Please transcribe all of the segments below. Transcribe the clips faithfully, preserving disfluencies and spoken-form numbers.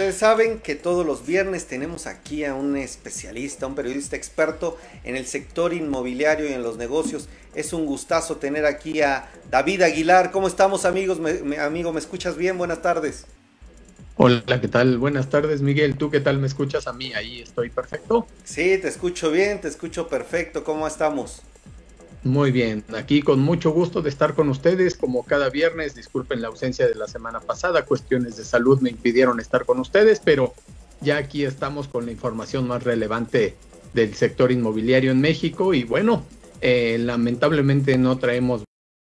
ustedes saben que todos los viernes tenemos aquí a un especialista, un periodista experto en el sector inmobiliario y en los negocios. Es un gustazo tener aquí a David Aguilar. ¿Cómo estamos, amigos? Me, me, amigo, ¿me escuchas bien? Buenas tardes. Hola, ¿qué tal? Buenas tardes, Miguel. ¿Tú qué tal me escuchas a mí? ¿Ahí estoy perfecto? Sí, te escucho bien, te escucho perfecto. ¿Cómo estamos? Muy bien, aquí con mucho gusto de estar con ustedes como cada viernes. Disculpen la ausencia de la semana pasada, cuestiones de salud me impidieron estar con ustedes, pero ya aquí estamos con la información más relevante del sector inmobiliario en México. Y bueno, eh, lamentablemente no traemos...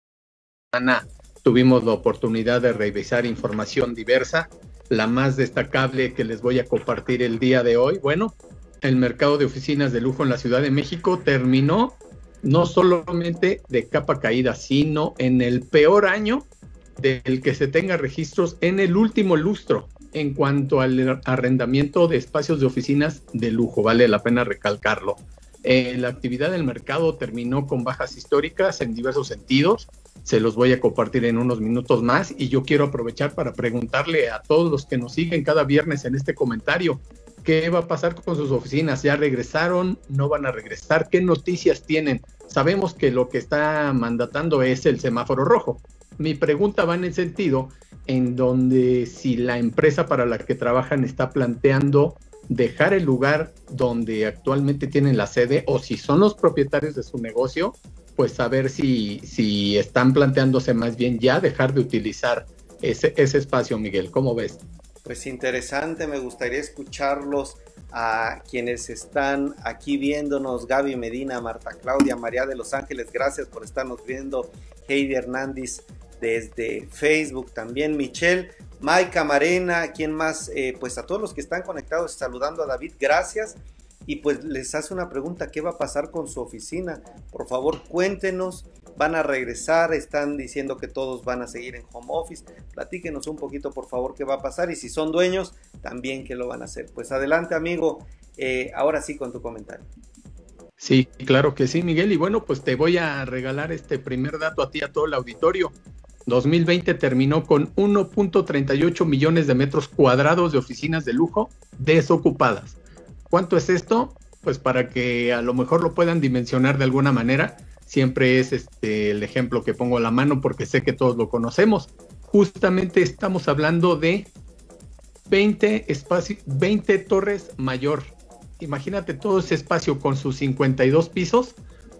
Tuvimos la oportunidad de revisar información diversa. La más destacable que les voy a compartir el día de hoy, bueno, el mercado de oficinas de lujo en la Ciudad de México terminó no solamente de capa caída, sino en el peor año del que se tenga registros en el último lustro en cuanto al arrendamiento de espacios de oficinas de lujo. Vale la pena recalcarlo. Eh, la actividad del mercado terminó con bajas históricas en diversos sentidos. Se los voy a compartir en unos minutos más y yo quiero aprovechar para preguntarle a todos los que nos siguen cada viernes en este comentario, ¿qué va a pasar con sus oficinas? ¿Ya regresaron? ¿No van a regresar? ¿Qué noticias tienen? Sabemos que lo que está mandatando es el semáforo rojo. Mi pregunta va en el sentido en donde si la empresa para la que trabajan está planteando dejar el lugar donde actualmente tienen la sede, o si son los propietarios de su negocio, pues saber si, si están planteándose más bien ya dejar de utilizar ese, ese espacio, Miguel. ¿Cómo ves? Pues interesante, me gustaría escucharlos a quienes están aquí viéndonos: Gaby Medina, Marta Claudia, María de Los Ángeles, gracias por estarnos viendo, Heidi Hernández desde Facebook, también Michelle, Mike Camarena, ¿quién más? Eh, pues a todos los que están conectados, saludando a David, gracias. Y pues les hace una pregunta: ¿qué va a pasar con su oficina? Por favor, cuéntenos. ¿Van a regresar? Están diciendo que todos van a seguir en home office. Platíquenos un poquito, por favor, qué va a pasar. Y si son dueños, también qué lo van a hacer. Pues adelante, amigo. Eh, ahora sí con tu comentario. Sí, claro que sí, Miguel. Y bueno, pues te voy a regalar este primer dato a ti, a todo el auditorio. dos mil veinte terminó con uno punto treinta y ocho millones de metros cuadrados de oficinas de lujo desocupadas. ¿Cuánto es esto? Pues para que a lo mejor lo puedan dimensionar de alguna manera, siempre es este el ejemplo que pongo a la mano porque sé que todos lo conocemos. Justamente estamos hablando de veinte, espacio, veinte Torres Mayor. Imagínate todo ese espacio con sus cincuenta y dos pisos,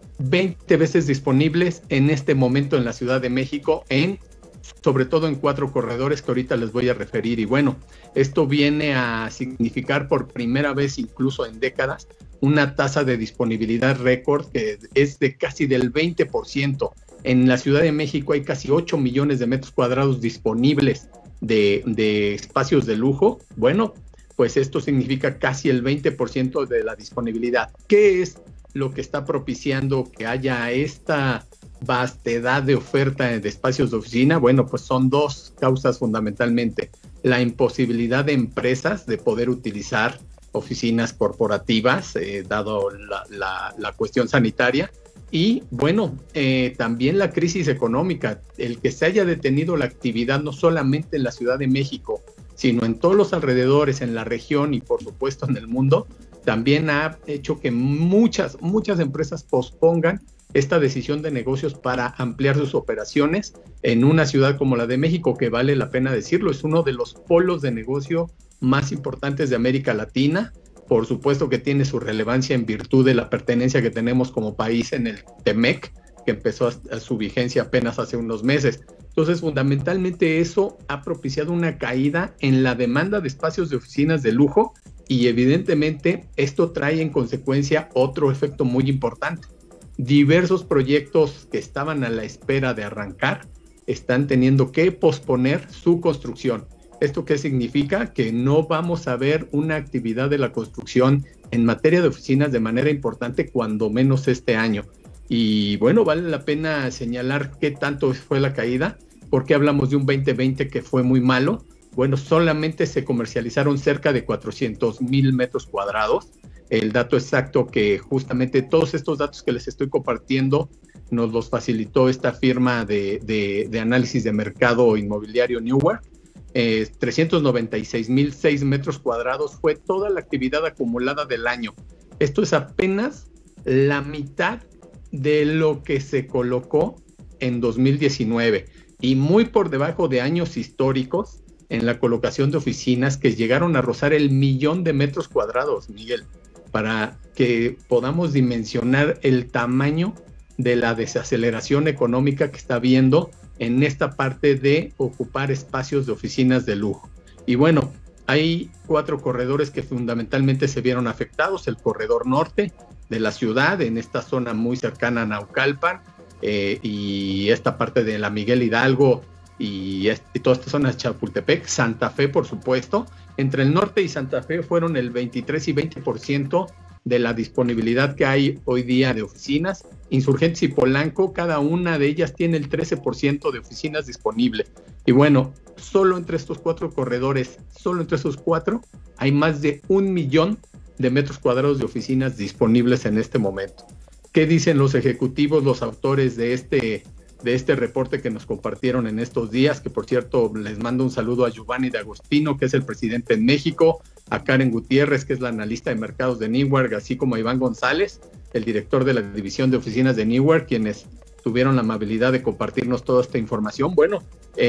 veinte veces disponibles en este momento en la Ciudad de México, en sobre todo en cuatro corredores que ahorita les voy a referir. Y bueno, esto viene a significar por primera vez, incluso en décadas, una tasa de disponibilidad récord que es de casi del veinte por ciento. En la Ciudad de México hay casi ocho millones de metros cuadrados disponibles de, de espacios de lujo. Bueno, pues esto significa casi el veinte por ciento de la disponibilidad. ¿Qué es lo que está propiciando que haya esta vastedad de oferta de espacios de oficina? Bueno, pues son dos causas fundamentalmente: la imposibilidad de empresas de poder utilizar oficinas corporativas, eh, dado la, la, la cuestión sanitaria, y bueno, eh, también la crisis económica, el que se haya detenido la actividad no solamente en la Ciudad de México, sino en todos los alrededores, en la región y por supuesto en el mundo, también ha hecho que muchas, muchas empresas pospongan esta decisión de negocios para ampliar sus operaciones en una ciudad como la de México, que vale la pena decirlo, es uno de los polos de negocio más importantes de América Latina. Por supuesto que tiene su relevancia en virtud de la pertenencia que tenemos como país en el TEMEC, que empezó a, a su vigencia apenas hace unos meses. Entonces, fundamentalmente eso ha propiciado una caída en la demanda de espacios de oficinas de lujo, y evidentemente esto trae en consecuencia otro efecto muy importante. Diversos proyectos que estaban a la espera de arrancar están teniendo que posponer su construcción. ¿Esto qué significa? Que no vamos a ver una actividad de la construcción en materia de oficinas de manera importante, cuando menos este año. Y bueno, vale la pena señalar qué tanto fue la caída. ¿Por qué hablamos de un veinte veinte que fue muy malo? Bueno, solamente se comercializaron cerca de cuatrocientos mil metros cuadrados. El dato exacto, que justamente todos estos datos que les estoy compartiendo nos los facilitó esta firma de, de, de análisis de mercado inmobiliario Newware. eh, trescientos noventa y seis mil seis metros cuadrados fue toda la actividad acumulada del año. Esto es apenas la mitad de lo que se colocó en dos mil diecinueve y muy por debajo de años históricos en la colocación de oficinas que llegaron a rozar el millón de metros cuadrados, Miguel, para que podamos dimensionar el tamaño de la desaceleración económica que está habiendo en esta parte de ocupar espacios de oficinas de lujo. Y bueno, hay cuatro corredores que fundamentalmente se vieron afectados: el corredor norte de la ciudad, en esta zona muy cercana a Naucalpan, eh, y esta parte de la Miguel Hidalgo y, este, y toda esta zona de Chapultepec, Santa Fe, por supuesto. Entre el norte y Santa Fe fueron el veintitrés y veinte por ciento de la disponibilidad que hay hoy día de oficinas. Insurgentes y Polanco, cada una de ellas tiene el trece por ciento de oficinas disponibles. Y bueno, solo entre estos cuatro corredores, solo entre esos cuatro, hay más de un millón de metros cuadrados de oficinas disponibles en este momento. ¿Qué dicen los ejecutivos, los autores de este, de este reporte que nos compartieron en estos días? Que por cierto, les mando un saludo a Giovanni de Agostino, que es el presidente en México, a Karen Gutiérrez, que es la analista de mercados de Newark, así como a Iván González, el director de la división de oficinas de Newark, quienes tuvieron la amabilidad de compartirnos toda esta información. Bueno,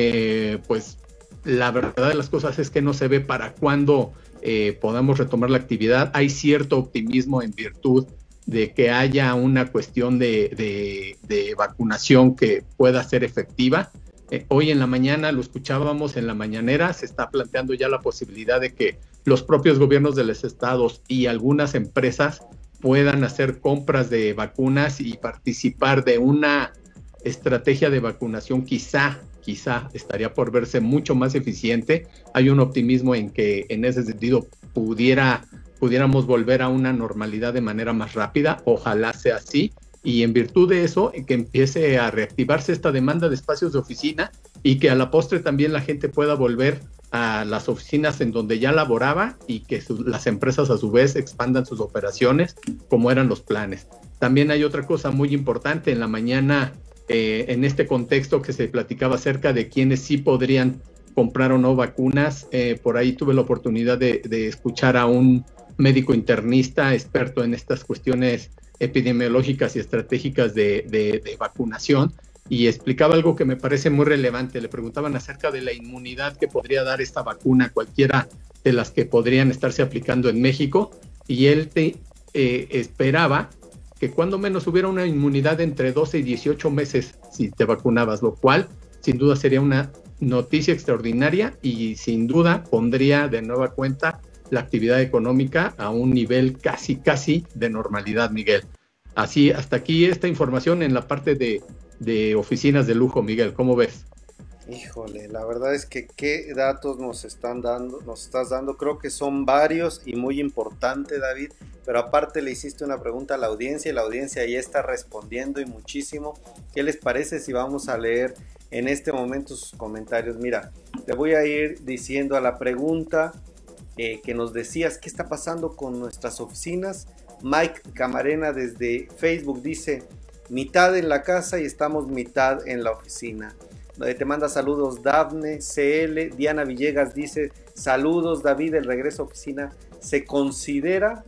eh, pues la verdad de las cosas es que no se ve para cuándo eh, podamos retomar la actividad. Hay cierto optimismo en virtud de que haya una cuestión de, de, de vacunación que pueda ser efectiva. Eh, hoy en la mañana, lo escuchábamos en la mañanera, se está planteando ya la posibilidad de que los propios gobiernos de los estados y algunas empresas puedan hacer compras de vacunas y participar de una estrategia de vacunación quizá, quizá estaría por verse mucho más eficiente. Hay un optimismo en que en ese sentido pudiera, pudiéramos volver a una normalidad de manera más rápida, ojalá sea así, y en virtud de eso, que empiece a reactivarse esta demanda de espacios de oficina y que a la postre también la gente pueda volver a las oficinas en donde ya laboraba y que su, las empresas a su vez expandan sus operaciones como eran los planes. También hay otra cosa muy importante en la mañana, eh, en este contexto que se platicaba acerca de quienes sí podrían comprar o no vacunas. Eh, por ahí tuve la oportunidad de, de escuchar a un médico internista experto en estas cuestiones epidemiológicas y estratégicas de, de, de vacunación, y explicaba algo que me parece muy relevante. Le preguntaban acerca de la inmunidad que podría dar esta vacuna, cualquiera de las que podrían estarse aplicando en México, y él te, eh, esperaba que cuando menos hubiera una inmunidad entre doce y dieciocho meses si te vacunabas, lo cual sin duda sería una noticia extraordinaria y sin duda pondría de nueva cuenta la actividad económica a un nivel casi, casi de normalidad, Miguel. Así, hasta aquí esta información en la parte de, de oficinas de lujo, Miguel. ¿Cómo ves? Híjole, la verdad es que qué datos nos están dando, nos estás dando. Creo que son varios y muy importante, David, pero aparte le hiciste una pregunta a la audiencia y la audiencia ya está respondiendo y muchísimo. ¿Qué les parece si vamos a leer en este momento sus comentarios? Mira, te voy a ir diciendo a la pregunta Eh, que nos decías, ¿qué está pasando con nuestras oficinas? Mike Camarena desde Facebook dice, mitad en la casa y estamos mitad en la oficina. Eh, te manda saludos Dafne C L. Diana Villegas dice, saludos David, el regreso a oficina se considera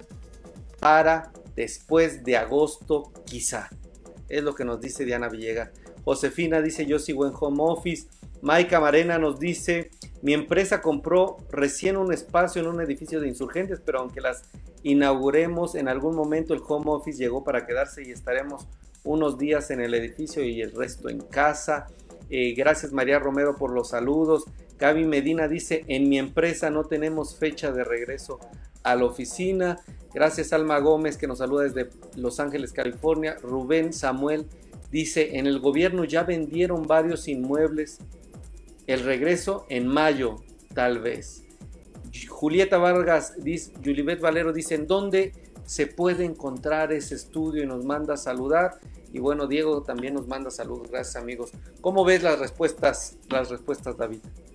para después de agosto quizá. Es lo que nos dice Diana Villegas. Josefina dice, yo sigo en home office. Mike Camarena nos dice, mi empresa compró recién un espacio en un edificio de Insurgentes, pero aunque las inauguremos en algún momento, el home office llegó para quedarse y estaremos unos días en el edificio y el resto en casa. Eh, gracias María Romero por los saludos. Gaby Medina dice, en mi empresa no tenemos fecha de regreso a la oficina. Gracias Alma Gómez que nos saluda desde Los Ángeles, California. Rubén Samuel dice, en el gobierno ya vendieron varios inmuebles. El regreso en mayo, tal vez. Julieta Vargas, dice, Julibet Valero dice, ¿en dónde se puede encontrar ese estudio? Y nos manda a saludar. Y bueno, Diego también nos manda saludos. Gracias, amigos. ¿Cómo ves las respuestas, las respuestas, David?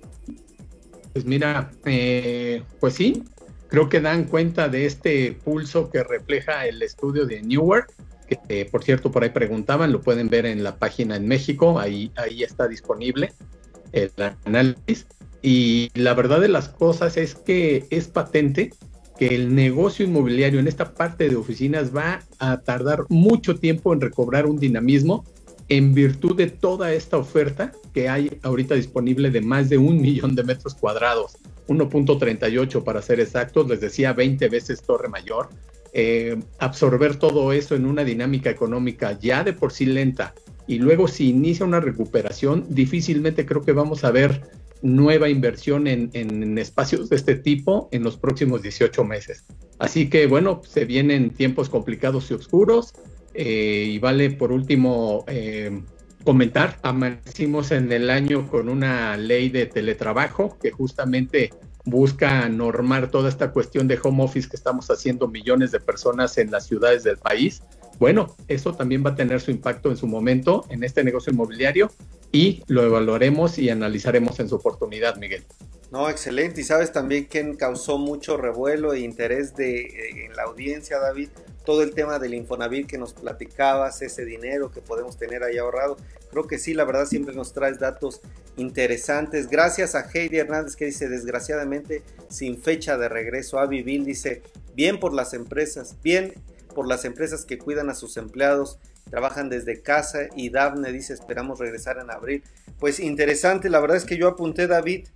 Pues mira, eh, pues sí, creo que dan cuenta de este pulso que refleja el estudio de Newark, que eh, por cierto, por ahí preguntaban, lo pueden ver en la página en México, ahí, ahí está disponible el análisis, Y la verdad de las cosas es que es patente que el negocio inmobiliario en esta parte de oficinas va a tardar mucho tiempo en recobrar un dinamismo en virtud de toda esta oferta que hay ahorita disponible de más de un millón de metros cuadrados, uno punto treinta y ocho para ser exactos, les decía veinte veces Torre Mayor. Eh, absorber todo eso en una dinámica económica ya de por sí lenta y luego si inicia una recuperación, difícilmente creo que vamos a ver nueva inversión en, en espacios de este tipo en los próximos dieciocho meses. Así que bueno, se vienen tiempos complicados y oscuros. Eh, y vale por último eh, comentar, amanecimos en el año con una ley de teletrabajo que justamente busca normar toda esta cuestión de home office que estamos haciendo millones de personas en las ciudades del país. Bueno, eso también va a tener su impacto en su momento en este negocio inmobiliario y lo evaluaremos y analizaremos en su oportunidad, Miguel. No, excelente. Y sabes también quién causó mucho revuelo e interés de, eh, en la audiencia, David, todo el tema del Infonavit que nos platicabas, ese dinero que podemos tener ahí ahorrado. Creo que sí, la verdad siempre nos traes datos interesantes. Gracias a Heidi Hernández que dice, desgraciadamente sin fecha de regreso. Avi Bill dice, bien por las empresas, bien por las empresas que cuidan a sus empleados, trabajan desde casa. Y Dafne dice, esperamos regresar en abril. Pues interesante, la verdad es que yo apunté, David,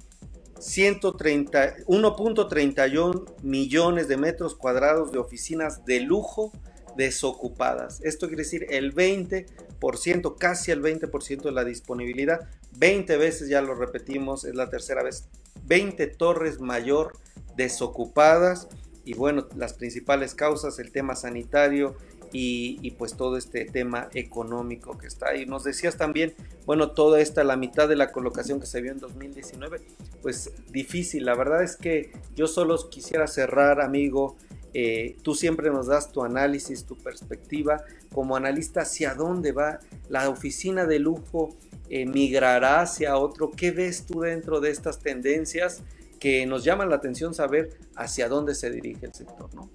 uno punto treinta y uno millones de metros cuadrados de oficinas de lujo desocupadas. Esto quiere decir el veinte por ciento, casi el veinte por ciento de la disponibilidad. veinte veces, ya lo repetimos, es la tercera vez, veinte Torres Mayor desocupadas. Y bueno, las principales causas, el tema sanitario y, y pues todo este tema económico que está ahí. Nos decías también, bueno, toda esta, la mitad de la colocación que se vio en dos mil diecinueve, pues difícil. La verdad es que yo solo quisiera cerrar, amigo, eh, tú siempre nos das tu análisis, tu perspectiva como analista, hacia dónde va la oficina de lujo, eh, migrará hacia otro. ¿Qué ves tú dentro de estas tendencias que nos llaman la atención saber hacia dónde se dirige el sector, ¿no?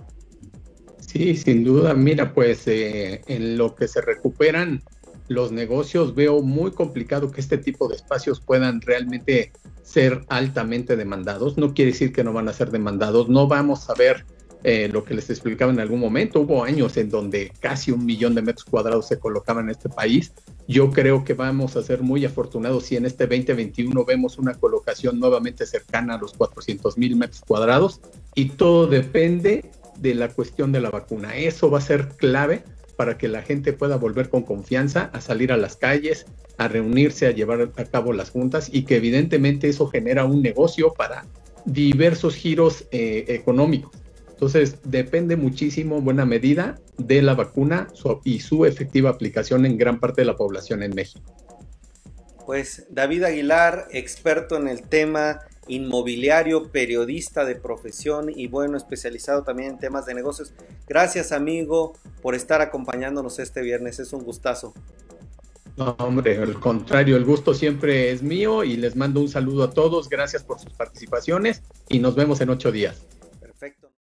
Sí, sin duda. Mira, pues eh, en lo que se recuperan los negocios, veo muy complicado que este tipo de espacios puedan realmente ser altamente demandados. No quiere decir que no van a ser demandados. No vamos a ver eh, lo que les explicaba en algún momento. Hubo años en donde casi un millón de metros cuadrados se colocaban en este país. Yo creo que vamos a ser muy afortunados si en este veinte veintiuno vemos una colocación nuevamente cercana a los cuatrocientos mil metros cuadrados, y todo depende de la cuestión de la vacuna. Eso va a ser clave para que la gente pueda volver con confianza a salir a las calles, a reunirse, a llevar a cabo las juntas, y que evidentemente eso genera un negocio para diversos giros eh, económicos. Entonces depende muchísimo, en buena medida, de la vacuna su, y su efectiva aplicación en gran parte de la población en México. Pues David Aguilar, experto en el tema inmobiliario, periodista de profesión y bueno, especializado también en temas de negocios. Gracias, amigo, por estar acompañándonos este viernes. Es un gustazo. No, hombre, al contrario, el gusto siempre es mío y les mando un saludo a todos. Gracias por sus participaciones y nos vemos en ocho días.